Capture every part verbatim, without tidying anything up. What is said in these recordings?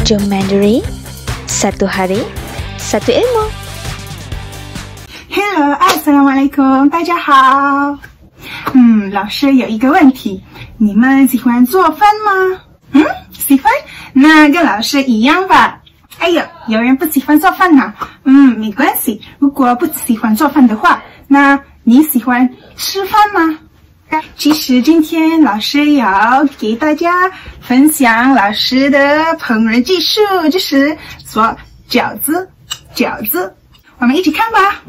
belajar Mandarin, satu hari, satu ilmu. Hello， Assalamualaikum， 大家好。嗯，老师有一个问题，你们喜欢做饭吗？嗯，喜欢，那跟老师一样吧。哎呦，有人不喜欢做饭呢。嗯，没关系，如果不喜欢做饭的话，那你喜欢吃饭吗？其实今天老师要给大家分享老师的烹饪技术，就是做饺子。饺子，我们一起看吧。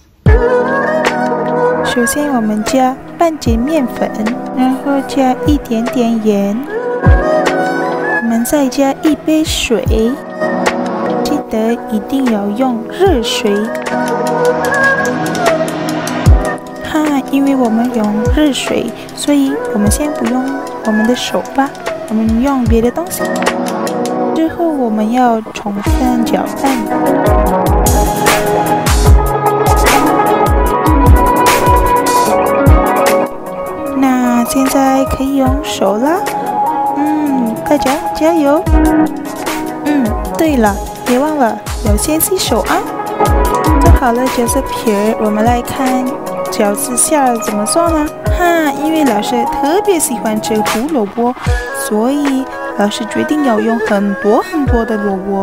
首先，我们加半截面粉，然后加一点点盐，我们再加一杯水，记得一定要用热水。哈，因为我们用热水，所以我们先不用我们的手吧，我们用别的东西。之后我们要充分搅拌。那现在可以用手啦。嗯，大家加油。嗯，对了，别忘了要先洗手啊。做好了饺子皮儿，我们来看饺子馅儿怎么做呢？哈，因为老师特别喜欢吃胡萝卜，所以老师决定要用很多很多的萝卜。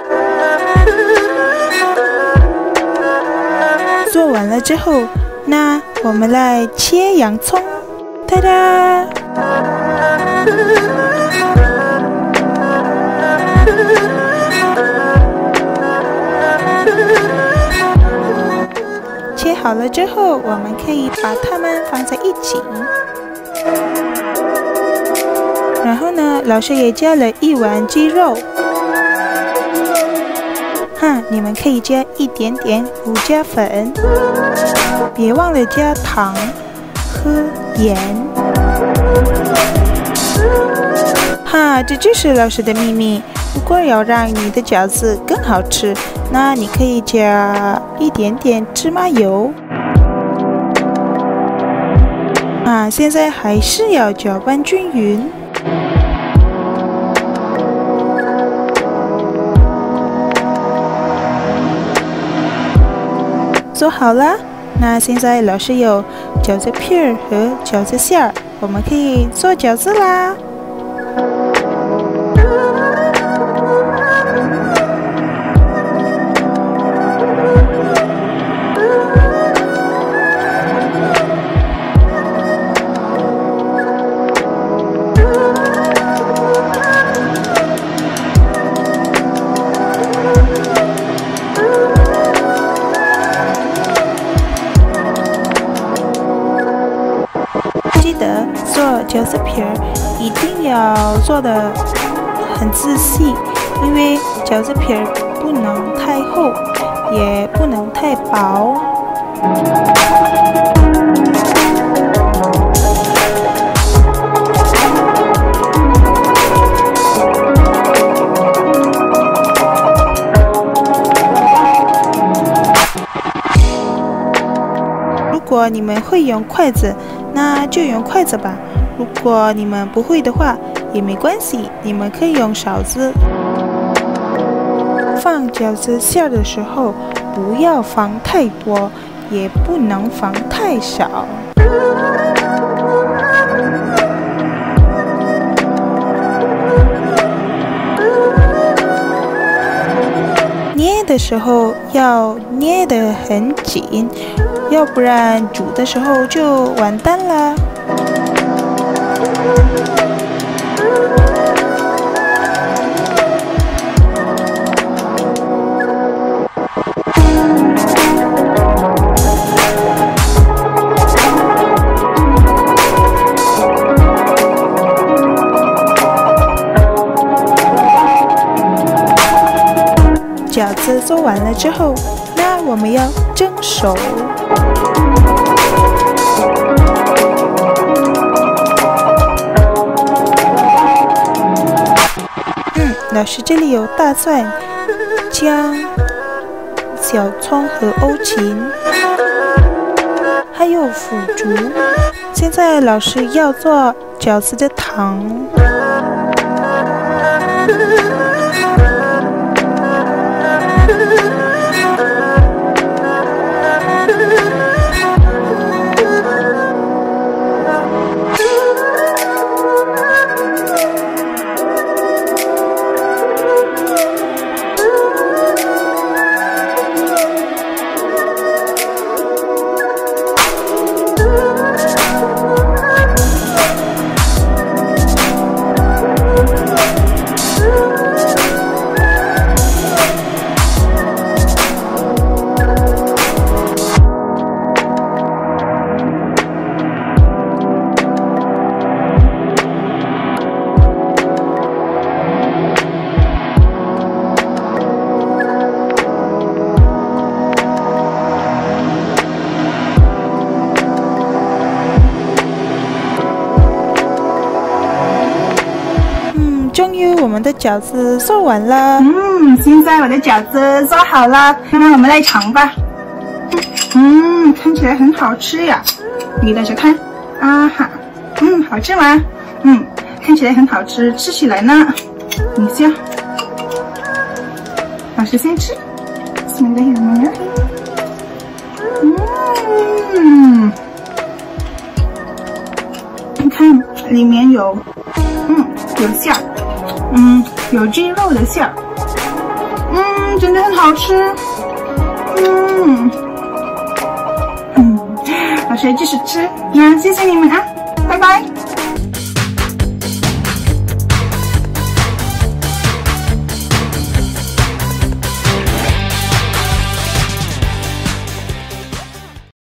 做完了之后，那我们来切洋葱。哒哒！切好了之后，我们可以把它们放在一起。然后呢，老师也加了一碗鸡肉。哈，你们可以加一点点胡椒粉，别忘了加糖和盐。哈，这就是老师的秘密。如果要让你的饺子更好吃，那你可以加一点点芝麻油。啊，现在还是要搅拌均匀。做好了，那现在老师有饺子皮儿和饺子馅儿，我们可以做饺子啦。记得做饺子皮儿一定要做的很仔细，因为饺子皮儿不能太厚，也不能太薄。如果你们会用筷子，那就用筷子吧。如果你们不会的话，也没关系，你们可以用勺子。放饺子馅的时候，不要放太多，也不能放太少。捏的时候要捏得很紧，要不然煮的时候就完蛋了。饺子做完了之后，那我们要蒸熟。嗯，老师这里有大蒜、姜、小葱和欧芹，还有腐竹。现在老师要做饺子的糖。 终于我们的饺子做完了。 嗯，现在我的饺子做好了，那我们来尝吧。嗯，看起来很好吃呀，你大家看，啊哈，嗯，好吃吗？嗯，看起来很好吃，吃起来呢，你笑。老师先吃，bismillahirrahmanirrahim。嗯，你看里面有，嗯，有馅儿，嗯，有鸡肉的馅儿，嗯，真的很好吃，嗯，嗯，老师继续吃，那谢谢你们啊，拜拜。